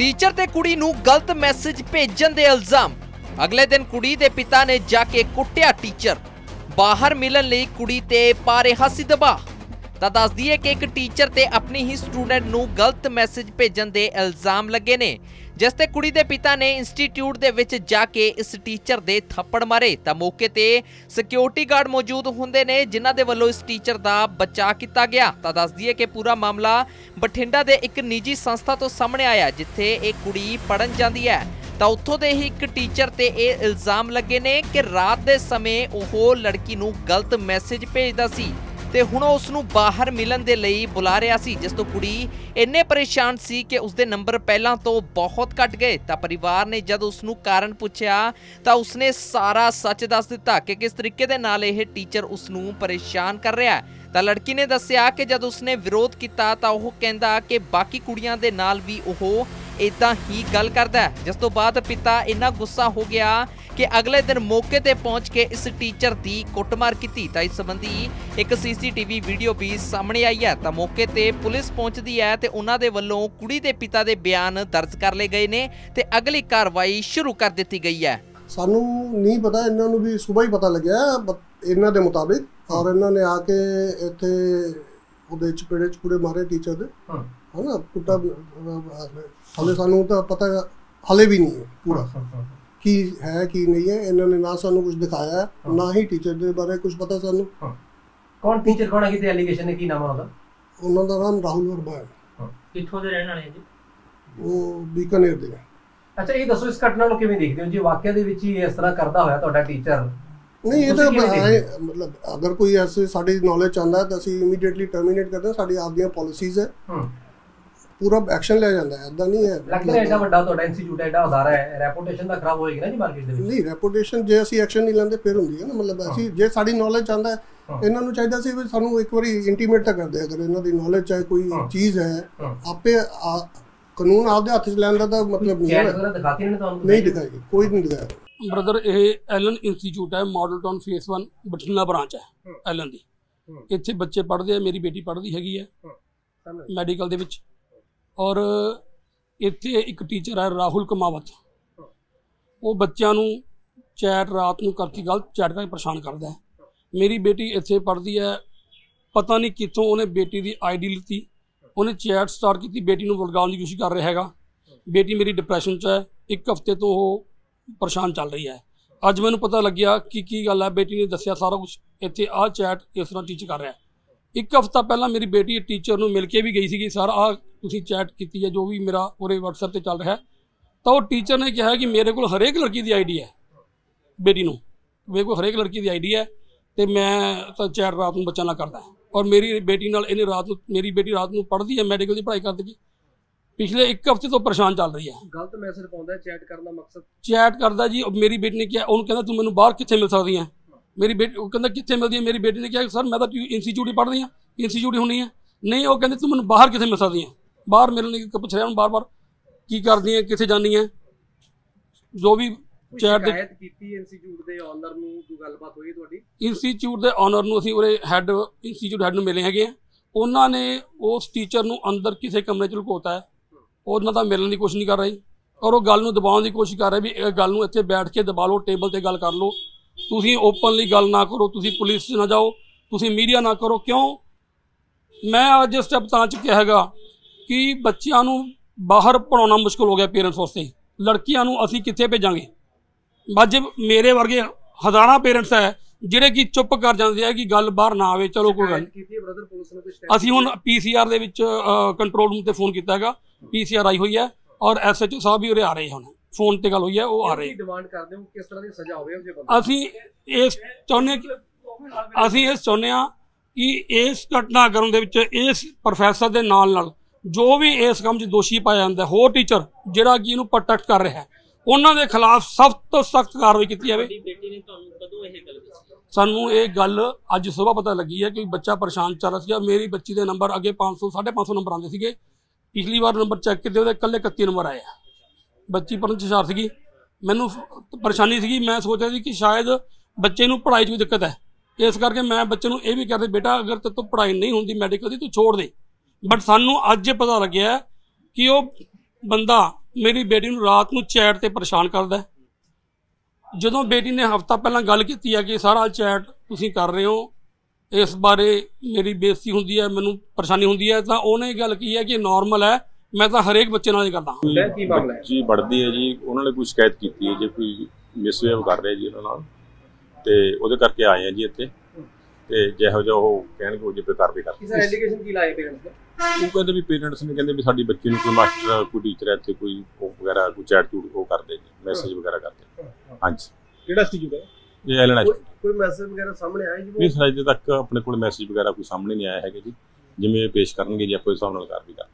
Teacher ते कुड़ी नूं गलत मैसेज भेजण दे इल्जाम। अगले दिन कुड़ी दे पिता ने जाके कुट्टिया टीचर। बाहर मिलन लई कुड़ी ते पा रिहा सी दबाअ। तां दस दईए कि एक टीचर ते अपनी ही स्टूडेंट नूं गलत मैसेज भेजण दे इल्जाम लगे ने, जिस ते कुड़ी दे पिता ने इंस्टीट्यूट दे विच जाके इस टीचर दे थप्पड़ मारे। तां मौके ते सिक्योरिटी गार्ड मौजूद हुंदे ने, जिन्हां दे वल्लों इस टीचर दा बचाव किया गया। तां दस दईए कि पूरा मामला बठिंडा दे एक निजी संस्था तो सामने आया, जिथे एक कुड़ी पढ़न जांदी है। तां उत्थों दे ही एक टीचर ते इह इल्जाम लगे ने कि रात दे समय ओह लड़की नूं गलत मैसेज भेजदा सी ते हुण उस नूं बाहर मिलन दे लई बुला रिहा सी, जिस तो कुड़ी इन्ने परेशान सी कि उसदे नंबर पहलां तो बहुत घट गए। तां परिवार ने जद उस नूं कारण पुछया तां उसने सारा सच दस दिता कि किस तरीके दे नाल इह टीचर उस नूं परेशान कर रिहा है। तां लड़की ने दस्सिया कि जद उसने विरोध किया तां ओह कहंदा कि बाकी कुड़ियां दे नाल भी ओह इदां ही गल करदा है, जिस तो बाद पिता इन्ना गुस्सा हो गया कि अगले दिन मौके ते पहुंच के इस टीचर दी कुटमार की। तां इस संबंधी एक सीसीटीवी वीडियो भी सामने आई है। तां मौके ते पुलिस पहुंचदी है ते उन्हां दे वल्लों कुड़ी दे पिता दे बयान दर्ज कर लए गए ने ते अगली कार्रवाई शुरू कर दी गई है। सानू नहीं पता, इन्हां नूं भी सुबह ही पता लग्या इन्हां दे मुताबिक, और इन्हां ने आके इत्थे ओदे चपेड़े चपूड़े मारे टीचर दे, है ना, कुट्टा। हाले सानू तो पता हाले भी नहीं है पूरा की है की नहीं है। इन्होंने ना सानू कुछ दिखाया है, ना ही टीचर के बारे कुछ पता सानू। कौन टीचर कौन है, एलीगेशन है, की नाम है उनका? उन्होंने नाम राहुल वर्मा है। कित्थों दे रहण वाले जी? वो बीकानेर दे। अच्छा, ये दसो इस घटना ਨੂੰ ਕਿਵੇਂ ਦੇਖਦੇ ਹੋ ਜੀ? ਵਾਕਿਆ ਦੇ ਵਿੱਚ ਹੀ ਇਸ ਤਰ੍ਹਾਂ ਕਰਦਾ ਹੋਇਆ ਤੁਹਾਡਾ ਟੀਚਰ? नहीं, ये तो मतलब अगर कोई ऐसे साडी नॉलेज चाहता है तो ਅਸੀਂ ਇਮੀਡੀਏਟਲੀ ਟਰਮੀਨੇਟ ਕਰਦੇ ਹਾਂ। ਸਾਡੀ ਆਪਦੀਆਂ ਪਾਲਿਸੀਜ਼ ਹੈ, पूरा एक्शन लिया जाता है। ऐसा नहीं है लगता है एडा ਵੱਡਾ ਤੁਹਾਡਾ ਇੰਸਟੀਚਿਊਟ ਐਡਾ ਅਦਾਰਾ ਹੈ, ਰੈਪੂਟੇਸ਼ਨ ਦਾ ਖਰਾਬ ਹੋਏਗੀ ਨਾ ਜੀ ਮਾਰਕੀਟ ਦੇ ਵਿੱਚ। नहीं, ਰੈਪੂਟੇਸ਼ਨ ਜੇ ਅਸੀਂ ਐਕਸ਼ਨ ਨਹੀਂ ਲੈਂਦੇ ਫਿਰ ਹੁੰਦੀ ਹੈ ਨਾ। ਮਤਲਬ ਅਸੀਂ ਜੇ ਸਾਡੀ ਨੌਲੇਜ ਚਾਹੁੰਦਾ ਹੈ, ਇਹਨਾਂ ਨੂੰ ਚਾਹੀਦਾ ਸੀ ਵੀ ਸਾਨੂੰ ਇੱਕ ਵਾਰੀ ਇੰਟੀਮੇਟ ਤਾਂ ਕਰਦੇ। ਅਗਰ ਇਹਨਾਂ ਦੀ ਨੌਲੇਜ ਚਾਹੇ ਕੋਈ ਚੀਜ਼ ਹੈ, ਆਪੇ ਕਾਨੂੰਨ ਆਪਦੇ ਹੱਥ 'ਚ ਲੈਣ ਦਾ मतलब नहीं है। ਦਿਖਾਤੀ ਨੇ ਤੁਹਾਨੂੰ? नहीं दिखाएगी, कोई नहीं दिखाएगा। ब्रदर ये एलन इंस्टीट्यूट है, मॉडल टाउन फेस 1 बठिंडा ब्रांच है एलन दी। ਇੱਥੇ ਬੱਚੇ ਪੜ੍ਹਦੇ ਆ, ਮੇਰੀ ਬੇਟੀ ਪੜ੍ਹਦੀ ਹੈਗੀ ਹੈ ਮੈਡੀਕਲ ਦੇ ਵਿੱਚ। ਔਰ ਇੱਥੇ ਇੱਕ ਟੀਚਰ ਹੈ ਰਾਹੁਲ ਕਮਾਵਤ, ਉਹ ਬੱਚਿਆਂ ਨੂੰ ਚੈਟ ਰਾਤ ਨੂੰ ਕਰਕੇ ਗਲਤ ਚੈਟ ਕਰਕੇ ਪਰੇਸ਼ਾਨ ਕਰਦਾ ਹੈ। ਮੇਰੀ ਬੇਟੀ ਇੱਥੇ ਪੜ੍ਹਦੀ ਹੈ, ਪਤਾ ਨਹੀਂ ਕਿੱਥੋਂ ਉਹਨੇ ਬੇਟੀ ਦੀ ਆਈਡੀ ਲਿੱਤੀ, ਉਹਨੇ ਚੈਟ ਸਟਾਰਟ ਕੀਤੀ, ਬੇਟੀ ਨੂੰ ਵਲਗਾਉਣ ਦੀ ਕੋਸ਼ਿਸ਼ ਕਰ ਰਿਹਾ ਹੈਗਾ। ਬੇਟੀ ਮੇਰੀ ਡਿਪਰੈਸ਼ਨ 'ਚ ਹੈ, ਇੱਕ ਹਫ਼ਤੇ ਤੋਂ ਉਹ ਪਰੇਸ਼ਾਨ ਚੱਲ ਰਹੀ ਹੈ। ਅੱਜ ਮੈਨੂੰ ਪਤਾ ਲੱਗਿਆ ਕਿ ਕੀ ਗੱਲ ਹੈ, ਬੇਟੀ ਨੇ ਦੱਸਿਆ ਸਾਰਾ ਕੁਛ। ਇੱਥੇ ਆਹ ਚੈਟ ਇਸ ਤਰ੍ਹਾਂ ਟੀਚ ਕਰ ਰਿਹਾ। ਇੱਕ ਹਫ਼ਤਾ ਪਹਿਲਾਂ ਮੇਰੀ ਬੇਟੀ ਟੀਚਰ ਨੂੰ ਮਿਲ ਕੇ ਵੀ ਗਈ ਸੀਗੀ, ਸਰ ਆਹ ਤੁਸੀਂ ਚੈਟ ਕੀਤੀ ਹੈ ਜੋ ਵੀ ਮੇਰਾ ਪੂਰੇ WhatsApp 'ਤੇ ਚੱਲ ਰਿਹਾ। ਤਾਂ ਉਹ ਟੀਚਰ ਨੇ ਕਿਹਾ ਕਿ ਮੇਰੇ ਕੋਲ ਹਰੇਕ ਲੜਕੀ ਦੀ ਆਈਡੀ ਹੈ, ਬੇਟੀ ਨੂੰ ਮੇਰੇ ਕੋਲ ਹਰੇਕ ਲੜਕੀ ਦੀ ਆਈਡੀ ਹੈ ਅਤੇ ਮੈਂ ਤਾਂ ਚੈਟ ਰਾਤ ਨੂੰ ਬੱਚਿਆਂ ਨਾਲ ਕਰਦਾ। ਔਰ ਮੇਰੀ ਬੇਟੀ ਨਾਲ ਇਹਨੇ ਰਾਤ ਨੂੰ, ਮੇਰੀ ਬੇਟੀ ਰਾਤ ਨੂੰ ਪੜ੍ਹਦੀ ਹੈ, ਮੈਡੀਕਲ ਦੀ ਪੜ੍ਹਾਈ ਕਰਦੀ ਜੀ, ਪਿਛਲੇ ਇੱਕ ਹਫ਼ਤੇ ਤੋਂ ਪਰੇਸ਼ਾਨ ਚੱਲ ਰਹੀ ਹੈ। ਗਲਤ ਮੈਸੇਜ ਪਾਉਂਦਾ, ਚੈਟ ਕਰਨ ਦਾ ਮਕਸਦ ਚੈਟ ਕਰਦਾ ਜੀ। ਮੇਰੀ ਬੇਟੀ ਨੇ ਕਿਹਾ, ਉਹਨੂੰ ਕਹਿੰਦਾ ਤੂੰ ਮੈਨੂੰ ਬਾਹਰ ਕਿੱਥੇ ਮਿਲ ਸਕਦੀ ਹੈ? ਮੇਰੀ ਬੇਟੀ ਉਹ ਕਹਿੰਦਾ ਕਿੱਥੇ ਮਿਲਦੀ ਹੈ? ਮੇਰੀ ਬੇਟੀ ਨੇ ਕਿਹਾ ਸਰ ਮੈਂ ਤਾਂ ਇੰਸਟੀਚਿਊਟ ਹੀ ਪੜ੍ਹਦੀ ਹਾਂ, ਇੰਸਟੀਚਿਊਟ ਹੀ ਹੁੰਦੀ ਹੈ। ਨਹੀਂ, ਉਹ ਕਹਿੰਦੇ ਤੂੰ ਮੈਨੂੰ ਬਾਹਰ ਕਿੱਥੇ ਮਿਲ ਸਕਦੀ ਹੈ? ਬਾਹਰ ਮਿਲਣ ਲਈ ਪੁੱਛ ਰਿਹਾ ਉਹਨੂੰ ਬਾਰ-ਬਾਰ, ਕੀ ਕਰਦੀ ਹੈ, ਕਿੱਥੇ ਜਾਂਦੀ ਹੈ, ਜੋ ਵੀ ਚੈਟ ਦੇ। ਕੀਤੀ ਇੰਸਟੀਚਿਊਟ ਦੇ ਓਨਰ ਨੂੰ ਕੋਈ ਗੱਲਬਾਤ ਹੋਈ ਤੁਹਾਡੀ? ਇੰਸਟੀਚਿਊਟ ਦੇ ਓਨਰ ਨੂੰ ਅਸੀਂ ਉਹਦੇ ਹੈੱਡ, ਇੰਸਟੀਚਿਊਟ ਹੈੱਡ ਨੂੰ ਮਿਲੇ ਹੈਗੇ ਆ। ਉਹਨਾਂ ਨੇ ਉਸ ਟੀਚਰ ਨੂੰ ਅੰਦਰ ਕਿਸੇ ਕਮਰੇ 'ਚ ਲੁਕੋਤਾ ਹੈ। ਉਹਨਾਂ ਦਾ ਮਿਲਣ ਦੀ ਕੋਸ਼ਿਸ਼ ਨਹੀਂ ਕਰ ਰਹੀ, ਔਰ ਉਹ ਗੱਲ ਨੂੰ ਦਬਾਉਣ ਦੀ ਕੋਸ਼ਿਸ਼ ਕਰ ਰਹੇ ਵੀ ਇਹ ਗੱਲ ਨੂੰ ਇੱਥੇ ਬੈਠ ਕੇ ਦਬਾ ਲਓ, ਟੇਬਲ 'ਤੇ ਗੱਲ ਕਰ ਲਓ, ਤੁਸੀਂ ਓਪਨਲੀ ਗੱਲ ਨਾ ਕਰੋ, ਤੁਸੀਂ ਪੁਲਿਸ 'ਚ ਨਾ ਜਾਓ, ਤੁਸੀਂ ਮੀਡੀਆ ਨਾ ਕਰੋ। ਕਿਉਂ? ਮੈਂ ਅੱਜ ਸਟੈਪ ਤਾਂ ਚੁੱਕਿਆ ਹੈਗਾ ਕਿ ਬੱਚਿਆਂ ਨੂੰ ਬਾਹਰ ਪੜ੍ਹਾਉਣਾ ਮੁਸ਼ਕਿਲ ਹੋ ਗਿਆ ਪੇਰੈਂਟਸ ਵਾਸਤੇ। ਲੜਕੀਆਂ ਨੂੰ ਅਸੀਂ ਕਿੱਥੇ ਭੇਜਾਂਗੇ? ਅੱਜ ਮੇਰੇ ਵਰਗੇ ਹਜ਼ਾਰਾਂ ਪੇਰੈਂਟਸ ਹੈ ਜਿਹੜੇ ਕਿ ਚੁੱਪ ਕਰ ਜਾਂਦੇ ਆ ਕਿ ਗੱਲ ਬਾਹਰ ਨਾ ਆਵੇ, ਚਲੋ ਕੋਈ ਗੱਲ। ਅਸੀਂ ਹੁਣ PCR ਦੇ ਵਿੱਚ ਕੰਟਰੋਲ ਰੂਮ 'ਤੇ ਫੋਨ ਕੀਤਾ ਹੈਗਾ, PCR ਆਈ ਹੋਈ ਹੈ, ਔਰ SHO ਸਾਹਿਬ ਵੀ ਉਰੇ ਆ ਰਹੇ ਹੁਣ, ਫੋਨ 'ਤੇ ਗੱਲ ਹੋਈ ਹੈ, ਉਹ ਆ ਰਹੇ। ਡਿਮਾਂਡ ਕਰਦੇ ਹੋ ਕਿਸ ਤਰ੍ਹਾਂ ਦੀ ਸਜ਼ਾ ਹੋਵੇ? ਅਸੀਂ ਇਸ ਚਾਹੁੰਦੇ ਹਾਂ ਕਿ ਇਸ ਘਟਨਾਕ੍ਰਮ ਦੇ ਵਿੱਚ ਇਸ ਪ੍ਰੋਫੈਸਰ ਦੇ ਨਾਲ ਜੋ ਵੀ ਇਸ ਕੰਮ 'ਚ ਦੋਸ਼ੀ ਪਾਇਆ ਜਾਂਦਾ, ਹੋਰ ਟੀਚਰ ਜਿਹੜਾ ਕਿ ਇਹਨੂੰ ਪ੍ਰੋਟੈਕਟ ਕਰ ਰਿਹਾ ਹੈ, ਉਹਨਾਂ ਦੇ ਖਿਲਾਫ ਸਖਤ ਤੋਂ ਸਖਤ ਕਾਰਵਾਈ ਕੀਤੀ ਜਾਵੇ। ਸਾਨੂੰ ਇਹ ਗੱਲ ਅੱਜ ਸੁਬਾਹ ਪਤਾ ਲੱਗੀ ਹੈ ਕਿ ਬੱਚਾ ਪਰੇਸ਼ਾਨ ਚੱਲ ਰਿਹਾ ਸੀਗਾ। ਮੇਰੀ ਬੱਚੀ ਦੇ ਨੰਬਰ ਅੱਗੇ 500 550 ਨੰਬਰ ਆਉਂਦੇ ਸੀਗੇ, ਪਿਛਲੀ ਵਾਰ ਨੰਬਰ ਚੈੱਕ ਕੀਤੇ ਉਹਦੇ ਇਕੱਲੇ 31 ਨੰਬਰ ਆਏ ਆ। ਬੱਚੀ ਪੜ੍ਹਨ 'ਚ ਹੁਸ਼ਿਆਰ ਸੀਗੀ, ਮੈਨੂੰ ਪਰੇਸ਼ਾਨੀ ਸੀਗੀ। ਮੈਂ ਸੋਚ ਰਿਹਾ ਸੀ ਕਿ ਸ਼ਾਇਦ ਬੱਚੇ ਨੂੰ ਪੜ੍ਹਾਈ 'ਚ ਵੀ ਦਿੱਕਤ ਹੈ, ਇਸ ਕਰਕੇ ਮੈਂ ਬੱਚੇ ਨੂੰ ਇਹ ਵੀ ਕਹਿੰਦੇ ਬੇਟਾ ਅਗਰ ਤੇਰੇ ਤੋਂ ਪੜ੍ਹਾਈ ਨਹੀਂ ਹੁੰਦੀ ਮੈਡੀਕਲ ਦੀ ਤੂੰ ਛੋੜ ਦੇ। ਬਟ ਸਾਨੂੰ ਅੱਜ ਪਤਾ ਲੱਗਿਆ ਕਿ ਉਹ ਬੰਦਾ ਮੇਰੀ ਬੇਟੀ ਨੂੰ ਰਾਤ ਨੂੰ ਚੈਟ ਤੇ ਪਰੇਸ਼ਾਨ ਕਰਦਾ ਹੈ। ਜਦੋਂ ਬੇਟੀ ਨੇ ਹਫ਼ਤਾ ਪਹਿਲਾਂ ਗੱਲ ਕੀਤੀ ਹੈ ਕਿ ਸਾਰਾ ਚੈਟ ਤੁਸੀਂ ਕਰ ਰਹੇ ਹੋ, ਇਸ ਬਾਰੇ ਮੇਰੀ ਬੇਇੱਜ਼ਤੀ ਹੁੰਦੀ ਹੈ, ਮੈਨੂੰ ਪਰੇਸ਼ਾਨੀ ਹੁੰਦੀ ਹੈ, ਤਾਂ ਉਹਨੇ ਇਹ ਗੱਲ ਕੀ ਹੈ ਕਿ ਨੋਰਮਲ ਹੈ, ਮੈਂ ਤਾਂ ਹਰੇਕ ਬੱਚੇ ਨਾਲ ਹੀ ਕਰਦਾ। ਕੀ ਮਾਮਲਾ ਹੈ ਜੀ ਪੜ੍ਹਦੀ ਹੈ ਜੀ, ਉਹਨਾਂ ਨੇ ਕੋਈ ਸ਼ਿਕਾਇਤ ਕੀਤੀ ਹੈ ਜੀ, ਕੋਈ ਮਿਸਬਿਹੇਵ ਕਰ ਰਿਹਾ ਜੀ ਉਹਨਾਂ ਨਾਲ, ਤੇ ਉਹਦੇ ਕਰਕੇ ਆਏ ਆ ਜੀ ਇੱਥੇ, ਤੇ ਜਿਹੋ ਜਿਹਾ ਉਹ ਕਹਿਣਗੇ ਉਹ ਜਿੱਪੇ ਕਾਰਵਾਈ ਕਰਦੇ। ਕਿਸੇ ਐਲੀਗੇਸ਼ਨ ਕੀ ਲਾਏ ਪੇਰੈਂਟਸ ਨੇ? ਉਹ ਕਹਿੰਦੇ ਵੀ ਪੇਰੈਂਟਸ ਨੇ ਕਹਿੰਦੇ ਵੀ ਸਾਡੀ ਬੱਚੀ ਨੂੰ ਕੋਈ ਮਾਸਟਰ ਕੋਈ ਟੀਚਰ ਹੈ ਇੱਥੇ ਕੋਈ ਉਹ ਵਗੈਰਾ ਕੋਈ ਚੈਟ ਚੂਟ ਉਹ ਕਰਦੇ ਜੀ, ਮੈਸੇਜ ਵਗੈਰਾ ਕਰਦੇ। ਹਾਂਜੀ ਕਿਹੜਾ ਇੰਸਟੀਚਿਊਟ ਹੈ ਇਹ ਐਲਨ ਕੋਈ ਮੈਸੇਜ ਵਗੈਰਾ ਸਾਹਮਣੇ ਆਇਆ ਜੀ? ਨਹੀਂ ਸਰ, ਅਜੇ ਤੱਕ ਆਪਣੇ ਕੋਲ ਮੈਸੇਜ ਵਗੈਰਾ ਕੋਈ ਸਾਹਮਣੇ ਨਹੀਂ ਆਇਆ ਹੈਗਾ ਜੀ, ਜਿਵੇਂ ਪੇਸ਼ ਕਰਨਗੇ ਜੀ ਆਪਾਂ ਉਸ ਹਿਸਾਬ ਨਾਲ ਕਾਰਵਾਈ ਕਰਾਂਗੇ।